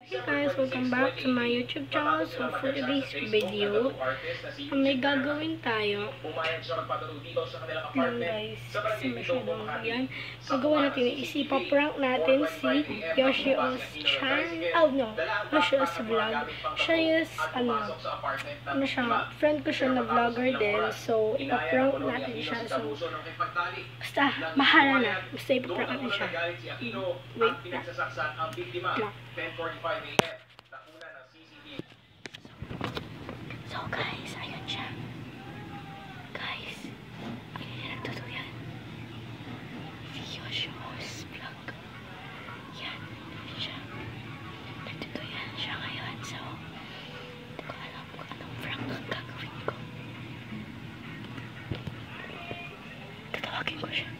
Hey guys, welcome back to my YouTube channel. So for today's video, may gagawin tayo lang guys, kasi masyadong yan. Gagawin natin is ipaprank natin si Yoshio's channel. Oh no, Yoshio's vlog. Siya is, ano siya, friend ko siya na vlogger din. So ipaprank natin siya. So basta, mahala na. Basta ipaprank natin siya. Wait lang. 10:45 AM. Nakuna ng CCTV. So guys, ayun siya. Guys, ayun nagtutuyan. Si Yosho's vlog. Yan, ayun siya. Nagtutuyan siya ngayon. So, hindi ko alam kung anong prank ang gagawin ko. Tatawagin ko siya.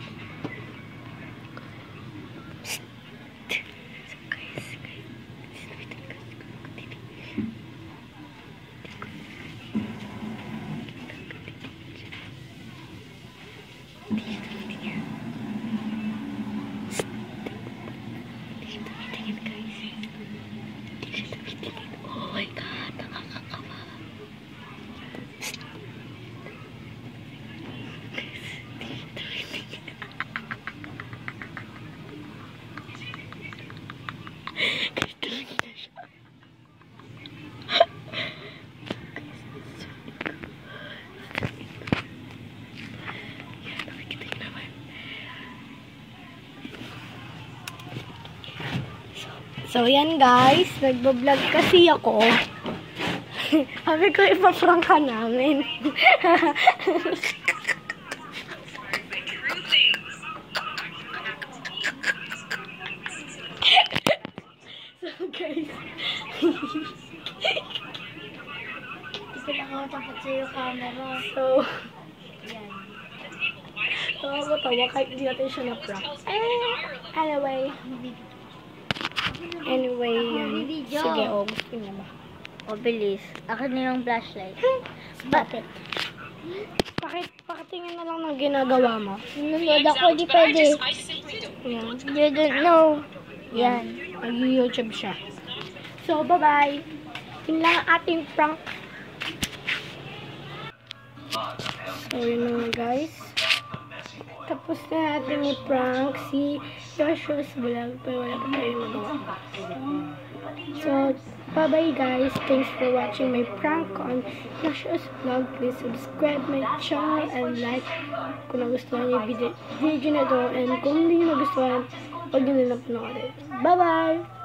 Oh my God, nakakakawa. So, yan guys. Nagbablog kasi ako. Sabi ko, ipaprank ka namin. So, guys. Kasi nakatapat sa'yo camera. So, Yan. nakakatawa kahit hindi natin siya na-prank. Anyway, yan. Sige, gusto niya ba? O, bilis. Akin na yung flashlight. Bakit? Pakitingin na lang ng ginagawa mo. Nanonood ako, di pwede. Yan. You don't know. Yan. Mag-YouTube siya. So, bye-bye. Yun lang ang ating prank. So, yun na nga guys. Tapos na natin i-prank si Yosho's vlog. Pero wala pa tayo magawa. So, bye-bye guys. Thanks for watching my prank on Yosho's vlog. Please subscribe my channel and like kung nagustuhan niyo yung video na ito. And kung hindi niyo nagustuhan, huwag niyo nilang panoorin. Bye-bye!